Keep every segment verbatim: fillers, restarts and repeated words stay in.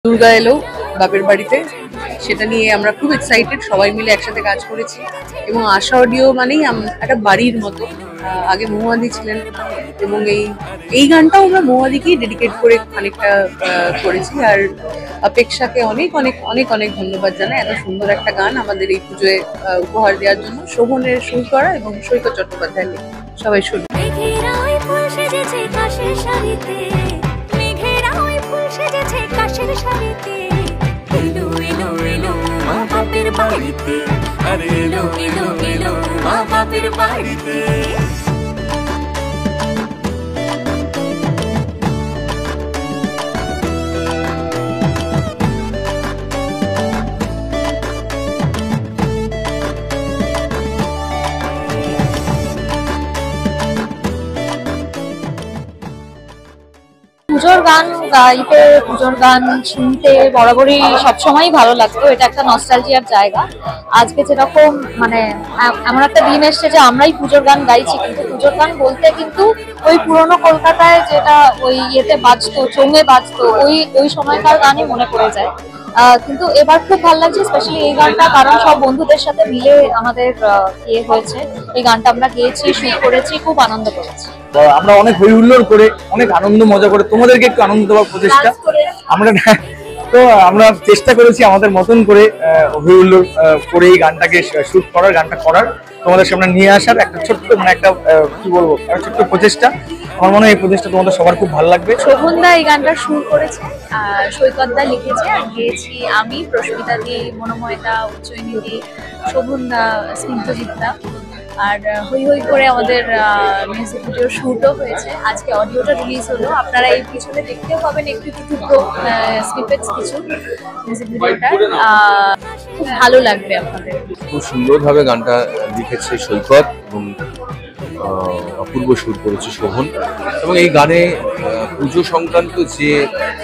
দুর্গা এলো বাপের বাড়িতে, সেটা নিয়ে আমরা খুব এক্সাইটেড, সবাই মিলে একসাথে কাজ করেছি। এবং আশা অডিও মানেই একটা বাড়ির মতো। আগে মহুয়াদি ছিলেন এবং এই এই গানটাও আমরা মহুয়াদিকেই ডেডিকেট করে খানিকটা করেছি। আর অপেক্ষাকে অনেক অনেক অনেক অনেক ধন্যবাদ জানাই এত সুন্দর একটা গান আমাদের এই পুজোয় উপহার দেওয়ার জন্য। শোভনের সুর করা এবং সৈকত চট্টোপাধ্যায় সবাই শুনুন। এলো এলো এলো মা বাপের বাড়িতে, আরে এলো এলো এলো মা বাপের বাড়িতে। পুজোর গান গাইতে, পুজোর গান শুনতে বরাবরই সবসময় ভালো লাগতো। এটা একটা নস্টালজিয়ার জায়গা। আজকে যেরকম মানে এমন একটা দিন এসছে যে আমরাই পুজোর গান গাইছি, কিন্তু পুজোর গান বলতে কিন্তু ওই পুরোনো কলকাতায় যেটা ওই ইয়েতে বাজতো, চোঙে বাজতো, ওই ওই সময়কার গানই মনে পড়ে যায়। কিন্তু এবার খুব ভালো লাগছে স্পেশালি এই গানটা, কারণ সব বন্ধুদের সাথে মিলে আমাদের ইয়ে হয়েছে। এই গানটা আমরা গেয়েছি, শুট করেছি, খুব আনন্দ করেছি। আমরা অনেক হই হুল্লোড় করে, অনেক আনন্দ মজা করে তোমাদেরকে একটু আনন্দ দেওয়ার প্রচেষ্টা আমরা তো আমরা চেষ্টা করেছি আমাদের মতন করে হই হুল্লোড় করে এই গানটাকে শুট করার, গানটা করার, তোমাদের সামনে নিয়ে আসার একটা ছোট্ট মানে একটা কি বলবো একটা ছোট্ট প্রচেষ্টা। আমার মনে হয় এই প্রচেষ্টা তোমাদের সবার খুব ভালো লাগবে। শোভনদা এই গানটা সুর করেছে, সৈকতদা লিখেছে, আর গেয়েছি আমি, প্রস্মিতা দি, মনোময়দা, উচ্চয়নী দি, শোভনদা, স্নিগ্ধজিৎদা। আর হই হই করে আমাদের মিউজিক ভিডিও শুটও হয়েছে। আজকে অডিওটা রিলিজ হলো, আপনারা এই পিছনে দেখতেও পাবেন একটু একটু টুকরো স্নিপেটস কিছু মিউজিক ভিডিওটা। খুব ভালো লাগবে আপনাদের। খুব সুন্দরভাবে গানটা লিখেছে সৈকত এবং অপূর্ব সুর করেছে শোভন। এবং এই গানে পুজো সংক্রান্ত যে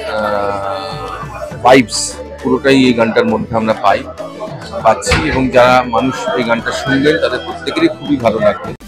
ভাইবস পুরোটাই এই গানটার মধ্যে আমরা পাই পাচ্ছি এবং যারা মানুষ এই গানটা শুনবেন তাদের প্রত্যেকেরই খুবই ভালো লাগবে।